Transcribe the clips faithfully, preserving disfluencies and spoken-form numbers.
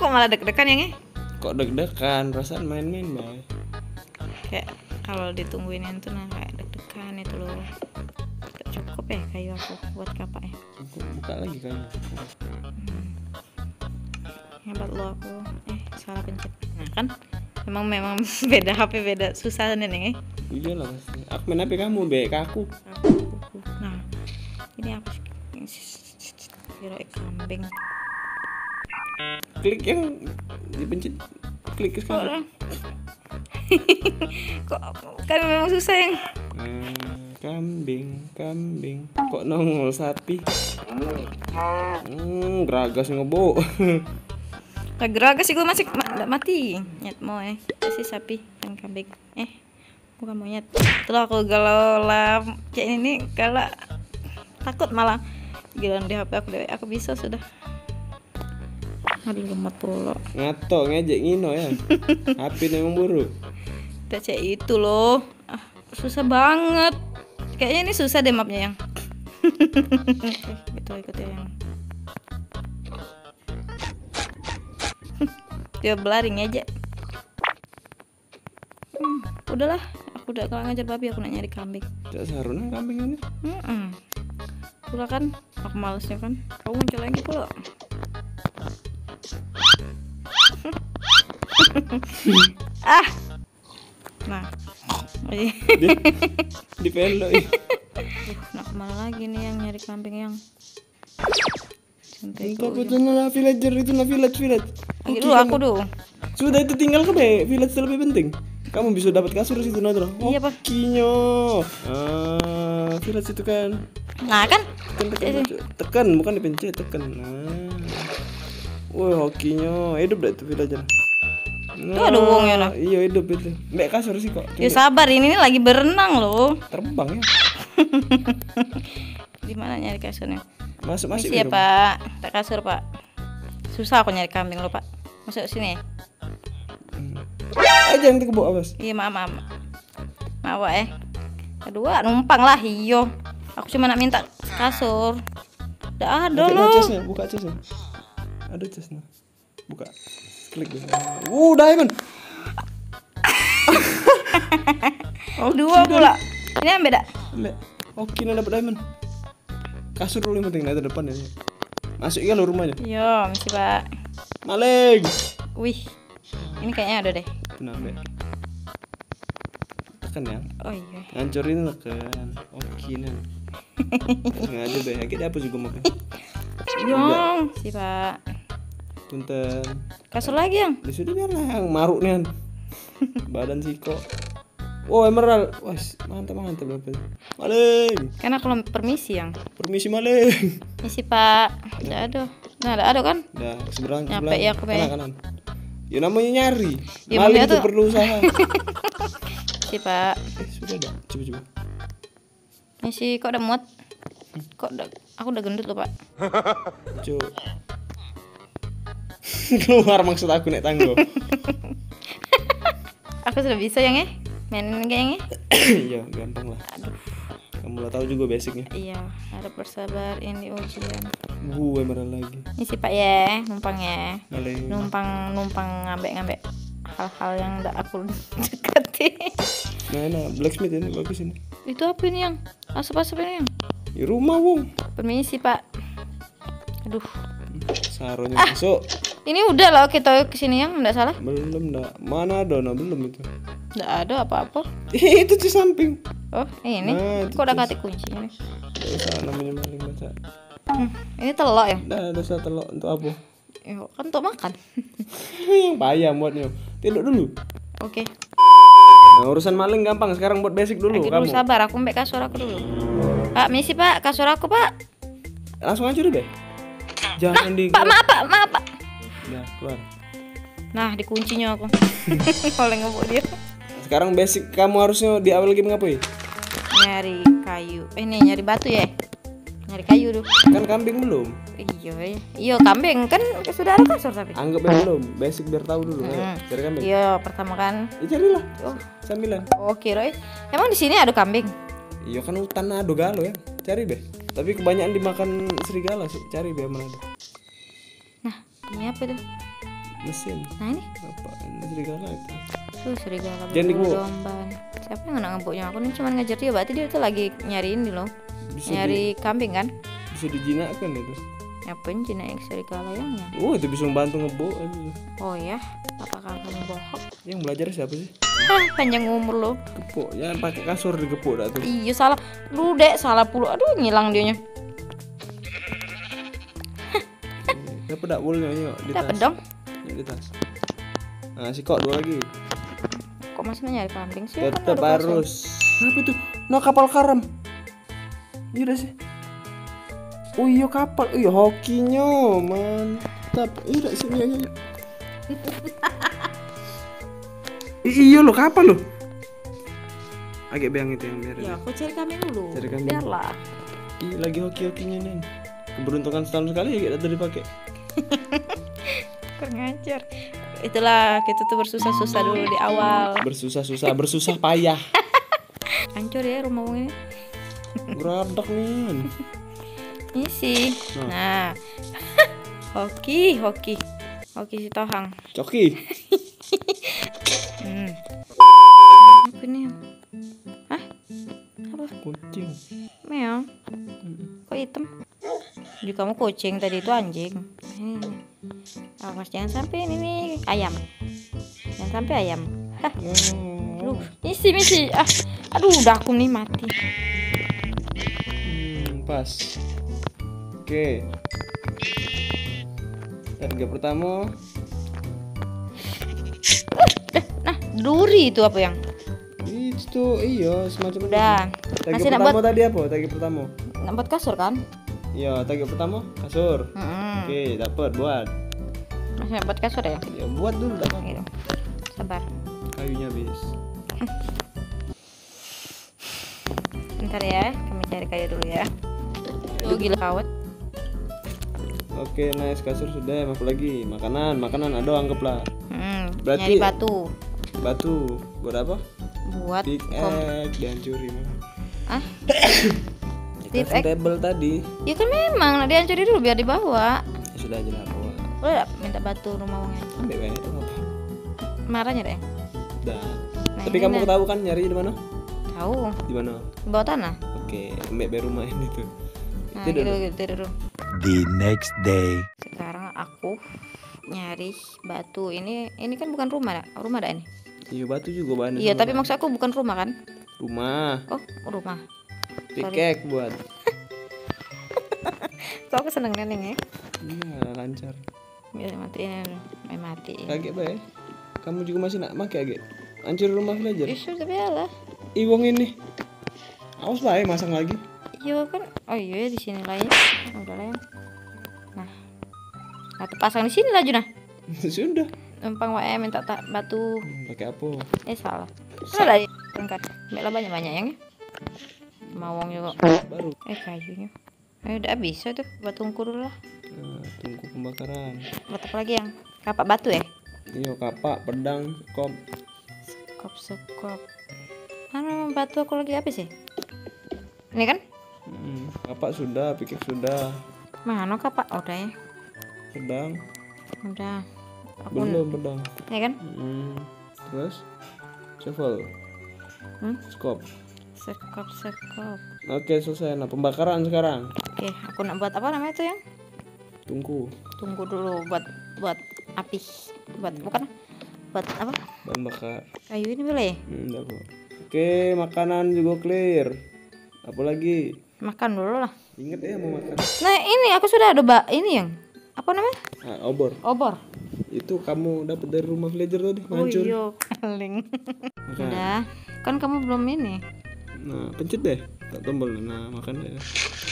kok malah deg-degan ya, Nge? Kok deg-degan, perasaan main-main, Bay. Kayak kalau ditungguin itu nah kayak deg-degan itu loh. Gak cukup ya kayu aku buat kapak ya. Buka, buka lagi kayu. Hmm. Hebat lo aku. Eh, salah pencet. Nah, kan memang memang beda H P, beda susah nih, Nge. Iya lah pasti. Aku main H P kamu, Be, ke aku. Nah, ini aku kira kambing. Klik yang dipencet, klik ke sekarang. Kok kan memang susah yang Hmm, kambing, kambing. Kok nongol sapi? Hmm, geragas ngebo. gak geragas sih gue masih ma mati. Nyet mau eh si sapi dan kambing. Eh, bukan monyet. Setelah aku galau lah kayak ini galak takut malah giliran di H P aku deh. Aku bisa sudah. Aduh lemat pula. Ngato ngejek ngino ya. H P memang buruk. Udah cek itu loh. Ah, susah banget. Kayaknya ini susah deh mapnya yang. Gitu ikut ya yang. Dia blaring aja. Hmm, udahlah, aku udah kalau ngajar babi aku nak nyari kambing. Tidak saruna kambingannya. Hmm. Pula kan, aku malesnya kan. Kamu muncul lagi pula. Ah. Nah. Di, di pelok. Nak kemana lagi nih yang nyari kambing yang. Sampai Entah betul lah villager itu lah village village. Lagi dulu aku dulu. Sudah itu tinggal ke be, village lebih penting. Kamu bisa dapat kasur di situ Nadra. Iya, Pak. Kinyo. Ah, village itu kan. Nah, kan Tekan, tekan, tekan, tekan, bukan dipencet, tekan. Nah. Wah, hokinya hidup dah itu villager. Nah, tuh ada uangnya lah. Iya hidup itu. Mbak kasur sih kok. Ya sabar, ini, ini lagi berenang loh. Terbang ya. Di mana nyari kasurnya? Masuk masuk. Iya, Pak. Tak kasur, Pak. Susah aku nyari kambing lo, Pak. Masuk sini. Hmm. Aja yang dikebuk awas. Iya, maaf, maaf. Maaf, eh. Kedua numpang lah, iyo. Aku cuma nak minta kasur. Udah ada Buka loh. chestnya, buka chestnya. Ada chestnya. Buka. Klik deh. Uh, diamond. Oh, dua pula. Ini yang beda. Mbak. Oke, nih dapat diamond. Kasur dulu yang penting nanti depan ya. Masuk ya lo rumahnya. Iya, mesti, Pak. Maling. Wih. Ini kayaknya ada deh. Tenang, Mbak. Tekan ya. Oh iya. Ngancurin tekan. Oke, nih. Sengaja deh. Kita apa juga makan. Yang, si Pak. Punten. Kasur lagi yang. Di situ biar lah yang maruk nih. Badan siko. Oh, emerald. Wah, mantap mantap Bapak. Maling. Kan aku belum permisi yang. Permisi maling. Misi, Pak. Udah ada. Nah, ada ada kan? Udah, seberang Nyampe sebelah. ya aku, Be. Kanan kanan. Ya namanya nyari. Ya, Maling makanya itu tuh. perlu usaha. Si Pak. Eh, sudah dah. Coba coba. Misi kok udah muat? Kok udah, aku udah gendut loh, Pak. Coba. Keluar maksud aku naik tangga. Aku sudah bisa yang eh main kayaknya. Iya, gampang lah. Aduh. Kamu lah tahu juga basicnya. Iya, harap bersabar ini ujian. Gue marah lagi. Ini si Pak ya, numpang ya. Maling. Numpang numpang ngambek-ngambek hal-hal yang enggak aku dekati. Mana blacksmith ini bagus ini. Itu apa ini yang? Asap-asap ini yang? Di rumah, Wong. Permisi, Pak. Aduh. Saronya Ah. masuk. Ini udah loh kita kesini yang enggak salah. Belum dah. Mana ada? Nah, belum itu. Enggak ada apa-apa. Itu di samping. Oh, ini. Nah, itu Kok udah terus. kasih kuncinya nih? Dosa namanya maling baca. Hmm, ini telok ya? Dah dosa telok untuk apa? Ya, kan untuk makan. Yang payah buatnya. Tidur dulu. Oke. Nah, urusan maling gampang. Sekarang buat basic dulu Lagi kamu. dulu sabar, aku mbak kasur aku dulu. Pak, misi Pak, kasur aku Pak. Langsung aja deh, Be. Jangan di Pak, maaf Pak, maaf Pak. Nah, keluar. Nah, dikuncinya aku. Oleh ngebuk dia. Sekarang basic kamu harusnya di awal game ngapain? Nyari kayu. Eh, nih nyari batu ya. Nyari kayu dulu. Kan kambing belum. Iya, iya. Iya, kambing kan sudah ada kasur tapi. Anggap yang belum. Basic biar tahu dulu. Ayo, Hmm. cari kambing. Iya, pertama kan. Ya carilah. Oh, Sambilan. oke, Roy. Emang di sini ada kambing? Iya kan hutan ada galo ya. Cari Be. Tapi kebanyakan dimakan serigala sih. Cari Be mana ada. Nah, ini apa tuh? Mesin. Nah ini Apa? Ini serigala itu. tuh serigala Jangan berbulu digebuk. domba. Siapa yang nggak ngebuknya? Aku nih cuma ngajar dia, berarti dia tuh lagi nyari ini loh. Bisa Nyari kambing kan? di, bisa dijinakkan itu. Ngapain jinak serigala yang ya? Oh, itu bisa membantu ngebuk itu. Oh ya, apakah kamu bohong? Yang belajar siapa sih? Ah, panjang umur lo. Gepuk. Jangan pakai kasur digepuk dah tuh. Iya salah, lu dek salah puluh. Aduh ngilang dianya. Dapat dak bolnya yuk di Dapat tas. dong. Yuk, di tas. Nah, si kok dua lagi. Kok masih nyari kambing sih? Kan Tetap udah kosong. harus. Apa itu? No kapal karam. Iya dah sih. Oh iya kapal. Iya hokinya mantap. Iya dah sini aja. Yuk. I- iya lo kapal lo. Agak biang itu yang biar. Ya aku cari kambing dulu. Cari kambing. Biarlah. Ih, lagi hoki-hokinya nih. Keberuntungan setahun sekali ya kita dipakai. Kurang ajar. Itulah kita tuh bersusah-susah dulu di awal. Bersusah-susah, bersusah payah. Hancur ya rumah wong ini. Beradak nih. Ini sih. Nah. hoki, hoki. Hoki si Tohang. Coki. Hmm. Apa ini? Hah? Apa? Kucing. Meong. Kok hitam? Jadi kamu kucing, tadi itu anjing. Ini. Awas jangan sampai ini nih ayam. Jangan sampai ayam. Hah. Aduh, misi misi. Ah, aduh udah aku nih mati. Hmm, pas. Oke. Harga pertama. Nah, duri itu apa yang? Itu iya semacam Udah. itu. Tagi Masih nak pertama buat tadi apa? Tagi pertama. nak buat kasur kan? Iya, tagi pertama kasur. Mm-mm. Oke, dapat buat. Masih nak buat kasur ya? Ya buat dulu dapat. Gitu. Sabar. Kayunya habis. Bentar ya, kami cari kayu dulu ya. Tuh gila kawat. Oke, nice kasur sudah. Apa lagi? Makanan, makanan ada anggaplah. Hmm, Berarti- nyari batu. Batu. Buat apa? Buat Big kom- egg dihancurin. ah? Kita Steve egg. table tadi. Ya kan memang, nah dihancurin dulu biar dibawa. Ya sudah aja lah bawa. Boleh gak minta batu rumah wongnya? Ambil banyak itu apa? Marahnya deh. Dah. Nah, Tapi ini kamu dah. tahu kan nyari di mana? Tahu. Di mana? Di bawah tanah. Oke, ambil dari rumah ini tuh. Nah, Tidur. gitu, gitu, tidur dulu. The next day. Sekarang aku nyari batu. Ini ini kan bukan rumah dah. Rumah dah ini. Iya batu juga bahan. Iya, tapi maksud aku bukan rumah kan? rumah. Oh, rumah. Pikek buat. Kok aku seneng neneng ya? Iya, lancar. Biar matiin, main mati. Kaget bae. Kamu juga masih nak make agak. Hancur rumah villager. Isu tapi lah. Ih, wong ini. Awas bae masang lagi. Iya kan? Oh iya di sini lah ya. Udah lah ya. Nah, atau pasang di sini lah Juna. Sudah. Numpang wae minta tak batu. Hmm, pakai apa? Eh salah. Udah lah. Angkat. Ambil lah banyak-banyak yang ya. Mawang juga. Baru. Eh kayunya. Eh udah bisa tuh batungku dulu lah. Nah, tunggu pembakaran. Batu apa lagi yang? Kapak batu ya? Iya, kapak, pedang, kop. Sekop sekop. Mana batu aku lagi habis ya? Ini kan? Hmm, kapak sudah, pikek sudah. Mana kapak? Oh, udah ya. Pedang Udah. Aku belum pedang. ya kan? Hmm, terus shovel, Hmm? skop. Sekop sekop. Oke, selesai. Nah, pembakaran sekarang. Oke, aku nak buat apa namanya itu yang? Tunggu. Tunggu dulu buat buat api. Buat bukan buat apa? Bahan bakar. Kayu ini boleh ya? Hmm, udah, Bu. Oke, makanan juga clear. Apalagi? Makan dulu lah. Ingat ya mau makan. Nah, ini aku sudah ada bak ini yang apa namanya? Nah, obor. Obor. Itu kamu dapat dari rumah villager tadi, Oh hancur. iya, kaling. Makan. Udah. Kan kamu belum ini. Nah, pencet deh. Tak tombol. Nah, makan deh.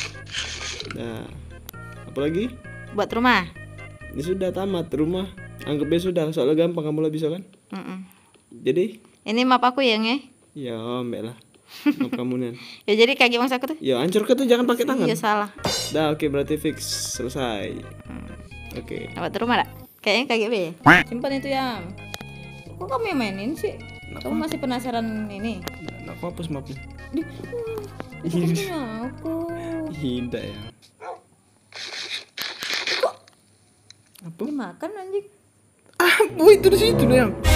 Nah, apalagi? Buat rumah. Ini sudah tamat rumah. Anggapnya sudah, soalnya gampang kamu lah bisa kan. Mm-mm. Jadi, Ini map aku yang ya. ya ambil lah. Maaf kamu nih. Ya jadi kaki bangsa aku tuh. Ya hancur ke tuh jangan pakai tangan. Iya salah. Dah oke berarti fix selesai. Oke. Dapat rumah tak? Kayaknya K G B ya? Simpan itu yang. Kok kamu yang mainin sih? Kamu masih penasaran ini? Nah, aku hapus mapnya. Di, itu punya aku. Tidak ya. Apa? Makan anjing. Oh itu di situ yang.